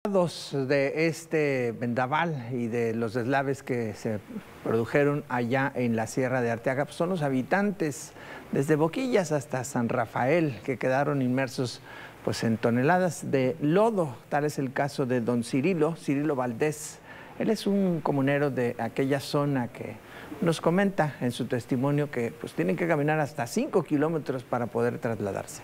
De este vendaval y de los deslaves que se produjeron allá en la Sierra de Arteaga, pues son los habitantes desde Boquillas hasta San Rafael, que quedaron inmersos pues en toneladas de lodo. Tal es el caso de don Cirilo Valdés. Él es un comunero de aquella zona que nos comenta en su testimonio que pues tienen que caminar hasta 5 kilómetros para poder trasladarse.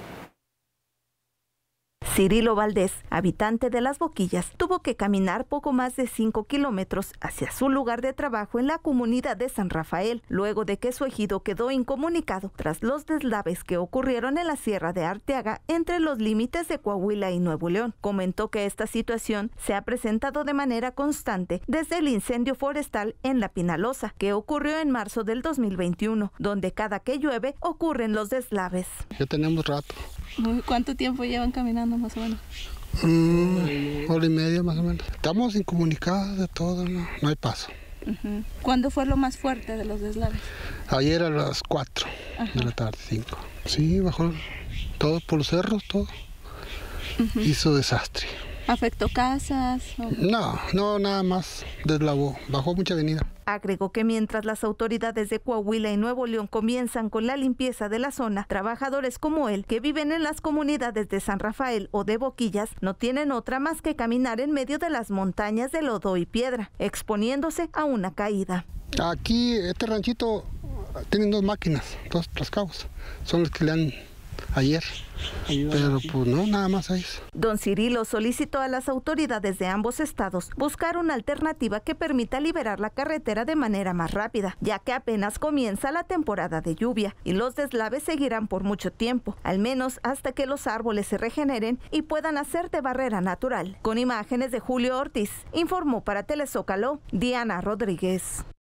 Cirilo Valdés, habitante de Las Boquillas, tuvo que caminar poco más de 5 kilómetros hacia su lugar de trabajo en la comunidad de San Rafael, luego de que su ejido quedó incomunicado tras los deslaves que ocurrieron en la Sierra de Arteaga entre los límites de Coahuila y Nuevo León. Comentó que esta situación se ha presentado de manera constante desde el incendio forestal en La Pinalosa, que ocurrió en marzo del 2021, donde cada que llueve ocurren los deslaves. Ya tenemos rato. ¿Cuánto tiempo llevan caminando más o menos? Hora y media más o menos. Estamos incomunicados de todo, no hay paso. ¿Cuándo fue lo más fuerte de los deslaves? Ayer a las 4 de la tarde, 5. Sí, bajó todo por los cerros, todo. Hizo desastre. ¿Afectó casas? No, nada más deslavó, bajó mucha avenida. Agregó que mientras las autoridades de Coahuila y Nuevo León comienzan con la limpieza de la zona, trabajadores como él, que viven en las comunidades de San Rafael o de Boquillas, no tienen otra más que caminar en medio de las montañas de lodo y piedra, exponiéndose a una caída. Aquí, este ranchito, tienen 2 máquinas, 2 trascabos, son los que le han ayer, pero pues no, nada más a eso. Don Cirilo solicitó a las autoridades de ambos estados buscar una alternativa que permita liberar la carretera de manera más rápida, ya que apenas comienza la temporada de lluvia y los deslaves seguirán por mucho tiempo, al menos hasta que los árboles se regeneren y puedan hacer de barrera natural. Con imágenes de Julio Ortiz, informó para Telezócalo, Diana Rodríguez.